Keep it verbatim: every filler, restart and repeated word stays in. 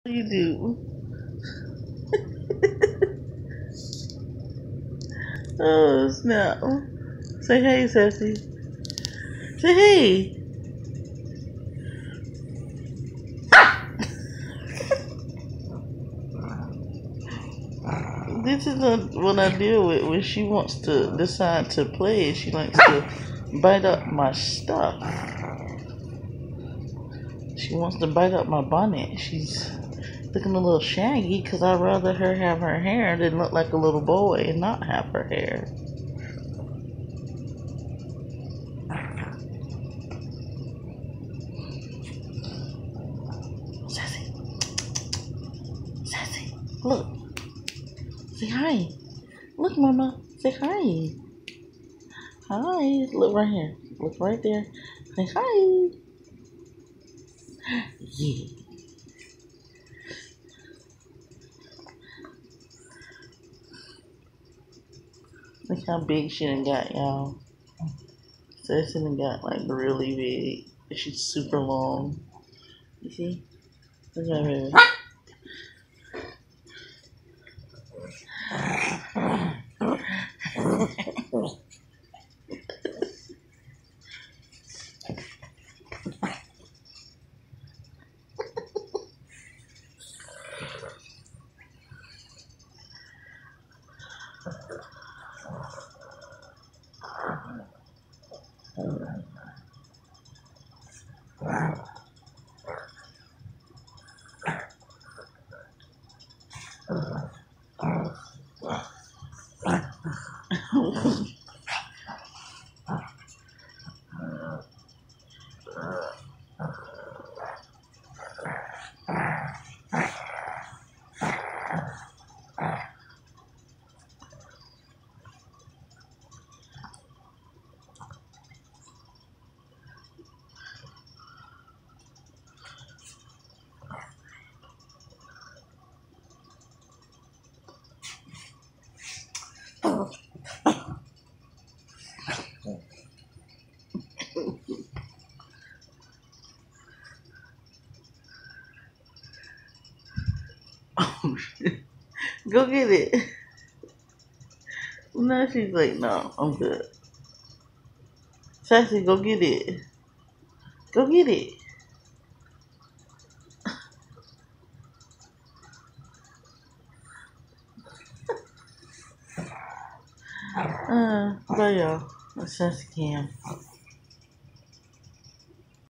You do. Oh snap! Say hey, Sassy. Say hey. This is what I deal with when she wants to decide to play. She likes to bite up my stuff. She wants to bite up my bonnet. She's looking a little shaggy because I'd rather her have her hair than look like a little boy and not have her hair. Sassy. Sassy. Look. Say hi. Look, Mama. Say hi. Hi. Look right here. Look right there. Say hi. Yeah. Look how big she done got, y'all. Sassy done got like really big. She's super long. You see? Look at her. Oh, shit. Go get it. No, she's like, no, I'm good. Sassy, go get it. Go get it. Uh, bye y'all. That's Sassy Cam.